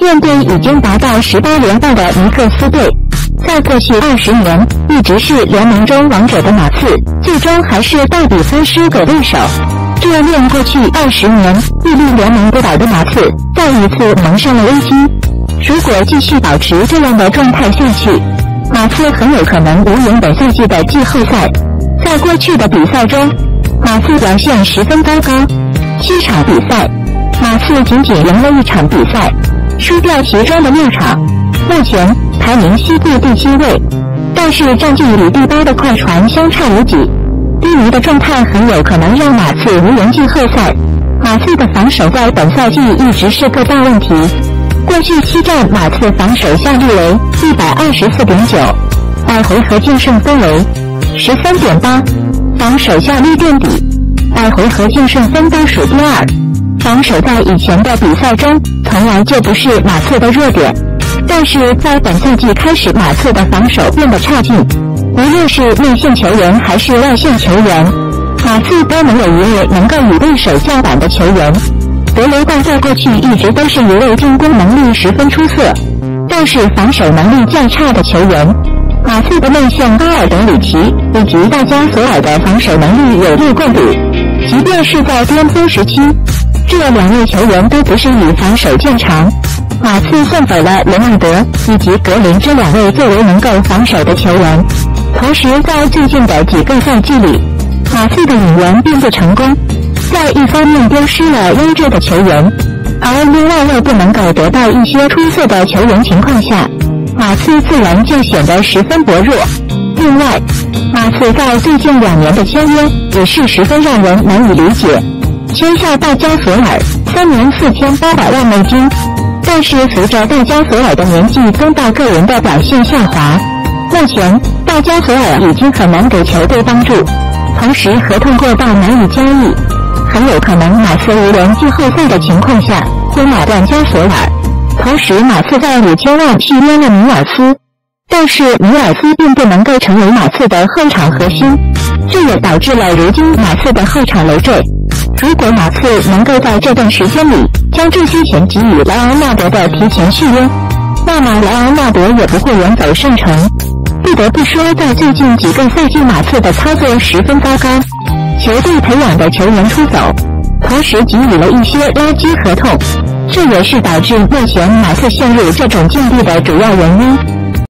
面对已经达到18连败的尼克斯队，在过去20年一直是联盟中王者的马刺，最终还是大比分输给对手。这令过去20年屹立联盟不倒的马刺再一次蒙上了危机。如果继续保持这样的状态下去，马刺很有可能无缘本赛季的季后赛。在过去的比赛中，马刺表现十分糟糕，7场比赛，马刺仅赢了1场比赛，输掉其中的6场，目前排名西部第7位，但是战绩与第8的快船相差无几。低迷的状态很有可能让马刺无缘季后赛。马刺的防守在本赛季一直是个大问题，过去7战马刺防守效率为 124.9， 百回合净胜分为 13.8， 防守效率垫底，百回合净胜分倒数第2。防守在以前的比赛中从来就不是马刺的弱点，但是在本赛季开始，马刺的防守变得差劲，无论是内线球员还是外线球员，马刺都没有一位能够与对手叫板的球员。德雷戴在过去一直都是一位进攻能力十分出色，但是防守能力较差的球员。马刺的内线巴尔德里奇以及大加索尔的防守能力有力共赌，即便是在巅峰时期，这2位球员都不是以防守见长。马刺送走了伦纳德以及格林这2位最为能够防守的球员。同时在最近的几个赛季里，马刺的引援并不成功，在一方面丢失了优质的球员，而另外又不能够得到一些出色的球员情况下，马刺自然就显得十分薄弱。另外，马刺在最近2年的签约也是十分让人难以理解，签下大加索尔3年4800万美金，但是随着大加索尔的年纪增大，个人的表现下滑，目前大加索尔已经很难给球队帮助，同时合同过大难以交易，很有可能马刺无缘季后赛的情况下会买断加索尔。同时马刺在5000万续约了米尔斯，但是米尔斯并不能够成为马刺的后场核心，这也导致了如今马刺的后场累赘。如果马刺能够在这段时间里将这些钱给予莱昂纳德的提前续约，那么莱昂纳德也不会远走圣城。不得不说，在最近几个赛季马刺的操作十分糟糕，球队培养的球员出走，同时给予了一些垃圾合同，这也是导致目前马刺陷入这种境地的主要原因。